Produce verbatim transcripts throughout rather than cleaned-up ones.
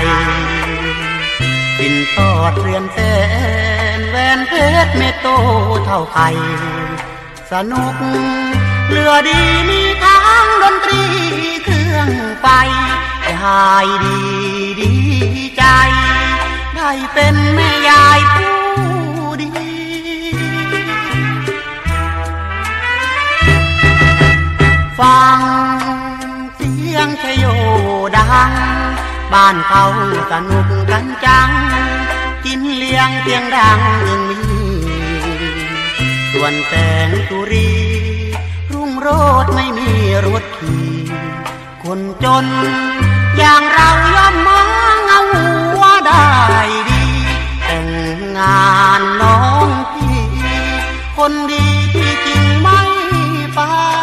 ปิ่นทอดเรือนแสนแหวนเพชรเม็ดโตเท่าไข่สนุกเรือดีมีทั้งดนตรีเครื่องไฟให้หายดีดีใจได้เป็นแม่ยายผู้ดีฟังเสียงชโยดังบ้านเขาสนุกกันจังกินเลี้ยงเตียงดังยังมีส่วนแสงสุรีรุ่งโรจน์ไม่มีรถขี่คนจนอย่างเราย่อมมองเอาหัวได้ดีแต่งงานน้องพี่คนดีที่จริงไม่ไป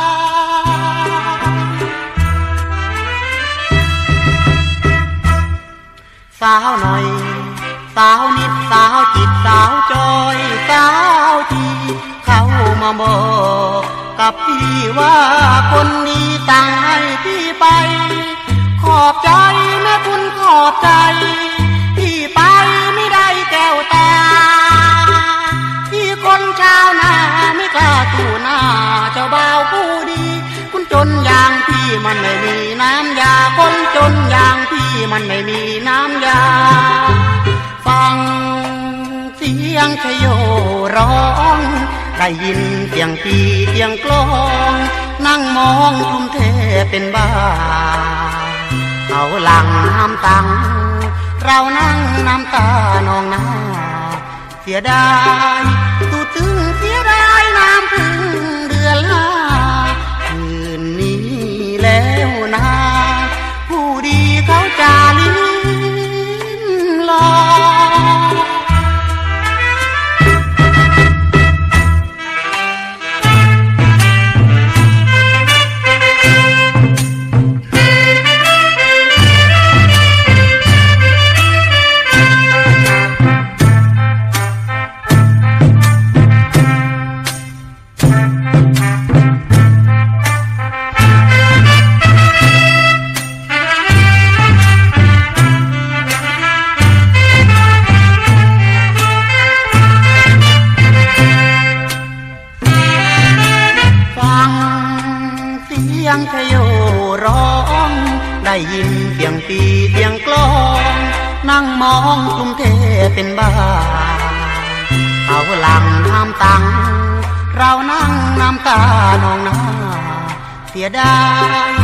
สาวหน่อยสาวนิดสาวจิตสาวจอยสาวที่เขามาบอกกับพี่ว่าคนนี้สั่งให้พี่ไปขอบใจแม่คุณขอบใจพี่ไปไม่ได้แก้วตาพี่คนชาวนาไม่กล้าตู่หน้าเจ้าบ่าวผู้ดีคุณจนอย่างพี่มันไม่มีน้ำยาคนจนอย่างพี่มันไม่มีน้ำยาฟังเสียงชโยร้องได้ยินเสียงปีเสียงกลองนั่งมองกลุ่มเทเป็นบ้าเอาหลังน้ำตังเรานั่งน้ำตานองหน้าเสียดายตูตึงเสียดายน้ำพึ่งเดือนละคืนนี้แล้วนะผู้ดีเขาจะลิ้นลอชโยร้องได้ยินเสียงปีเสียงกลองนั่งมองกลุ่มเทเป็นบ้าเอาหลังน้ำตังเรานั่งน้ำตานองหน้าเสียดาย